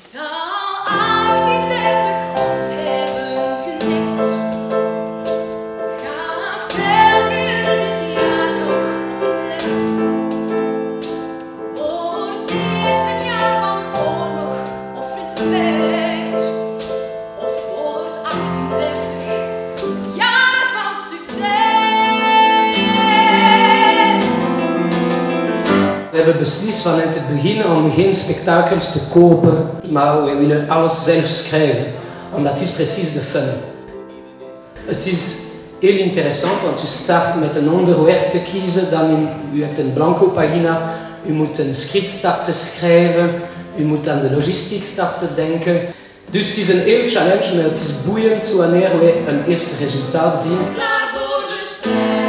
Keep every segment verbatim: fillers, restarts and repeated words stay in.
Zou achttiendertig ons hebben genikt, gaat België dit jaar nog op fles? Wordt dit een jaar van oorlog of respect? Of wordt achttiendertig een jaar van succes? We hebben beslist vanuit het begin om geen spektakels te kopen, maar we willen alles zelf schrijven. Want dat is precies de fun. Het is heel interessant, want je start met een onderwerp te kiezen, dan u hebt een blanco pagina, u moet een script starten schrijven, u moet aan de logistiek starten denken. Dus het is een heel challenge, maar het is boeiend wanneer we een eerste resultaat zien. Klaar voor de strijd.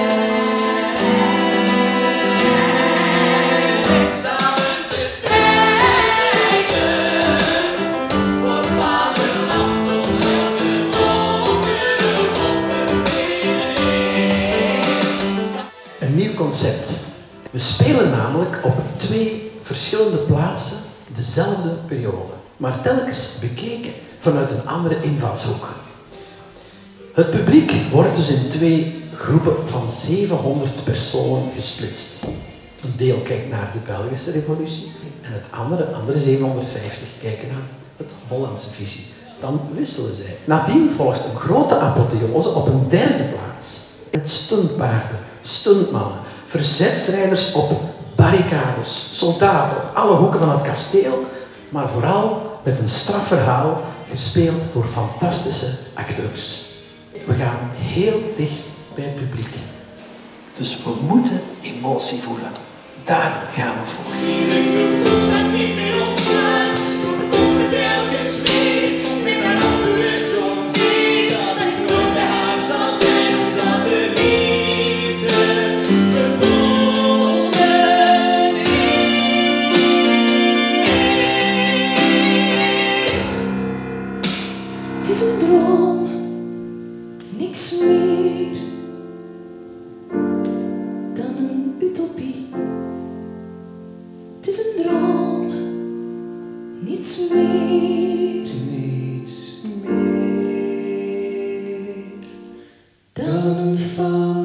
Samen te strijden voor het vaderland onder de donkere overwinning. Een nieuw concept. We spelen namelijk op twee verschillende plaatsen dezelfde periode, maar telkens bekeken vanuit een andere invalshoek. Het publiek wordt dus in twee groepen van zevenhonderd personen gesplitst. Een deel kijkt naar de Belgische revolutie en het andere, andere zevenhonderdvijftig kijken naar het Hollandse visie. Dan wisselen zij. Nadien volgt een grote apotheose op een derde plaats. Met stuntpaarden, stuntmannen, verzetstrijders op barricades, soldaten op alle hoeken van het kasteel, maar vooral met een strafverhaal gespeeld door fantastische acteurs. We gaan heel dicht bij het publiek. Dus we moeten emotie voelen. Daar gaan we voor. Is een gevoel dat niet meer ontslaat, overkomt het telkens weer. Met haar handen zozeer dat ik nooit bij haar zal zijn, omdat de liefde verbonden is. Het is een droom, niks meer dan een utopie. Het is een droom, niets meer, Niets meer dan een fout.